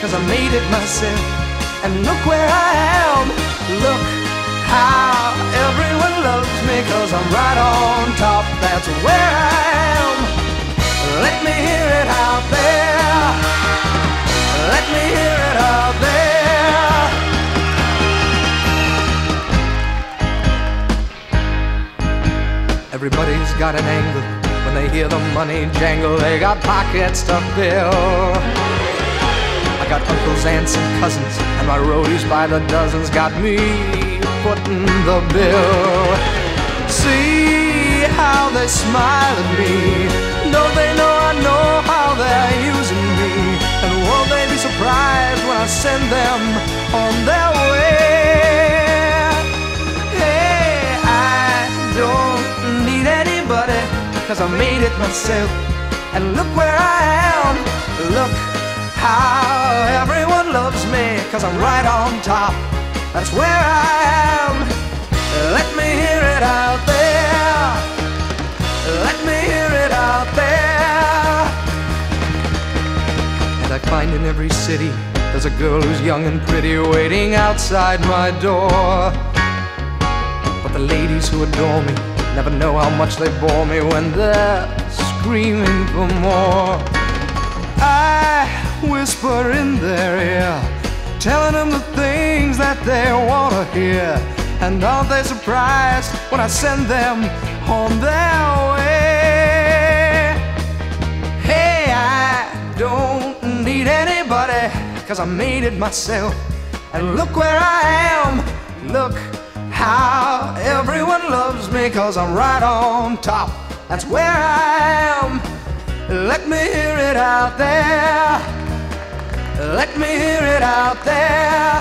'cause I made it myself. And look where I am, look how everyone loves me, 'cause I'm right on top, that's where I am. Let me hear it out there, let me hear it out there. Everybody's got an angle when they hear the money jangle. They got pockets to fill. I got uncles, aunts, and cousins, and my roadies by the dozens got me footing the bill. See how they smile at me. Don't they know I know how they're using me? And won't they be surprised when I send them on their way? Hey, I don't need anybody, 'cause I made it myself. And look where I am, look how everyone loves me, 'cause I'm right on top, that's where I am. Let me hear it out there, let me hear it out there. And I find in every city there's a girl who's young and pretty waiting outside my door. But the ladies who adore me never know how much they bore me when they're screaming for more. I whisper in their ear, telling them the things that they want to hear. And aren't they surprised when I send them on their way? Hey, I don't need anybody, 'cause I made it myself. And look where I am, look how everyone loves me, 'cause I'm right on top, that's where I am. Let me hear it out there, let me hear it out there.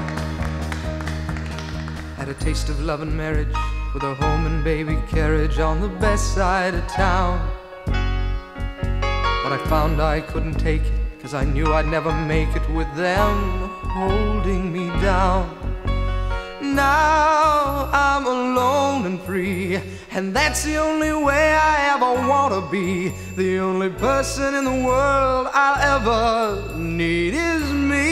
Had a taste of love and marriage with a home and baby carriage on the best side of town. But I found I couldn't take it, 'cause I knew I'd never make it with them holding me down. Now I'm alone and free, and that's the only way I ever want to be. The only person in the world I'll ever need is me,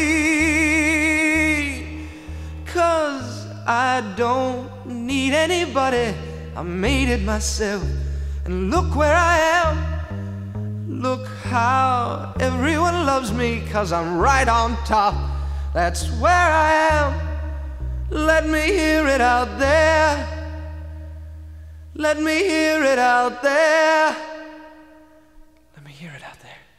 'cause I don't need anybody, I made it myself. And look where I am, look how everyone loves me, 'cause I'm right on top, that's where I am. Let me hear it out there, let me hear it out there, let me hear it out there.